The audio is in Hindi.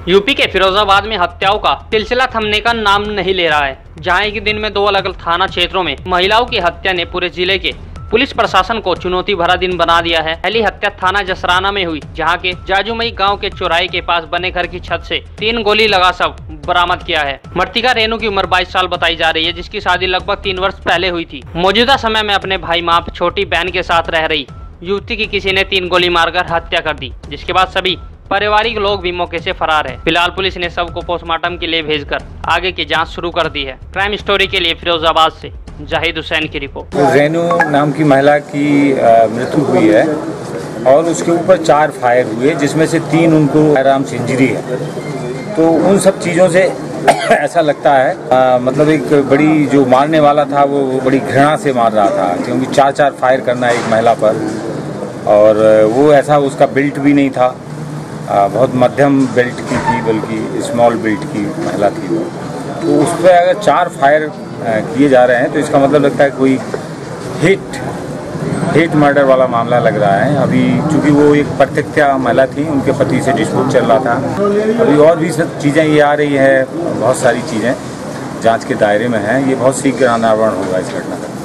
यूपी के फिरोजाबाद में हत्याओं का सिलसिला थमने का नाम नहीं ले रहा है। जहां एक दिन में 2 अलग अलग थाना क्षेत्रों में महिलाओं की हत्या ने पूरे जिले के पुलिस प्रशासन को चुनौती भरा दिन बना दिया है। पहली हत्या थाना जसराना में हुई, जहां के जाजूमई गांव के चौराहे के पास बने घर की छत से 3 गोली लगा शव बरामद किया है। मृतका रेनू की उम्र 22 साल बताई जा रही है, जिसकी शादी लगभग 3 वर्ष पहले हुई थी। मौजूदा समय में अपने भाई माँ छोटी बहन के साथ रह रही युवती की किसी ने 3 गोली मारकर हत्या कर दी, जिसके बाद सभी पारिवारिक लोग भी मौके से फरार है। फिलहाल पुलिस ने शव को पोस्टमार्टम के लिए भेजकर आगे की जांच शुरू कर दी है। क्राइम स्टोरी के लिए फिरोजाबाद से जाहिद हुसैन की रिपोर्ट। रेनू नाम की महिला की मृत्यु हुई है और उसके ऊपर 4 फायर हुए, जिसमें से 3 उनको आराम से इंजरी है। तो उन सब चीज़ों से ऐसा लगता है मतलब एक बड़ी जो मारने वाला था वो बड़ी घृणा से मार रहा था, क्योंकि 4 फायर करना एक महिला पर, और वो ऐसा उसका बिल्ट भी नहीं था, बहुत मध्यम बेल्ट की थी, बल्कि स्मॉल बेल्ट की महिला थी वो। तो उस पर अगर 4 फायर किए जा रहे हैं तो इसका मतलब लगता है कोई हेट मर्डर वाला मामला लग रहा है। अभी चूँकि वो एक प्रत्यक्षा महिला थी, उनके पति से डिस्प्यूट चल रहा था। अभी और भी सब चीज़ें ये आ रही है, बहुत सारी चीज़ें जांच के दायरे में हैं। ये बहुत शीघ्र अनावरण होगा इस घटना का।